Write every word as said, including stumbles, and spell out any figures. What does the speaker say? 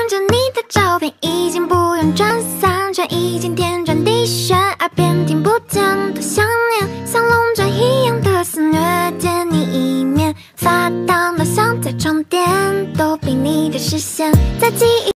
着你的照片，已经不用转三圈，已经天转地旋，耳边听不见的想念，像龙卷一样的肆虐，见你一面，发烫的像在床垫，都比你的视线在记忆。